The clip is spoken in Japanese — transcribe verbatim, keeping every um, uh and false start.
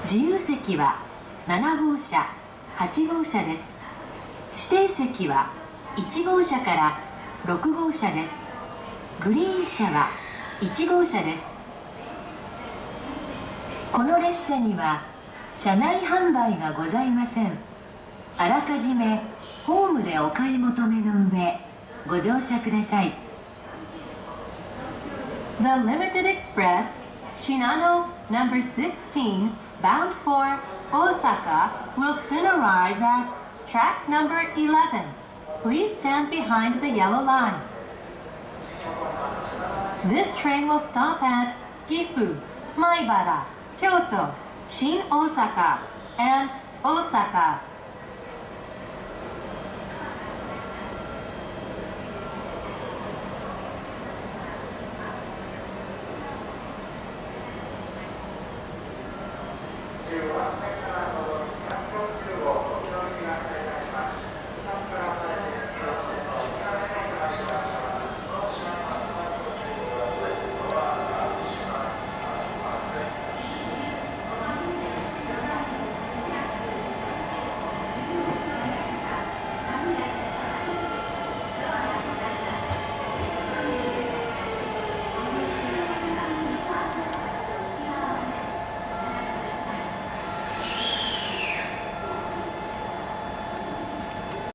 自由席はななごうしゃ、はちごうしゃです。指定席はいちごうしゃからろくごうしゃです。グリーン車はいちごうしゃです。この列車には車内販売がございません。あらかじめホームでお買い求めの上、ご乗車ください。The Limited Express Shinano number sixteen bound for Osaka will soon arrive at track number eleven. Please stand behind the yellow line. This train will stop at Gifu, Maibara, Kyoto, Shin Osaka, and Osaka.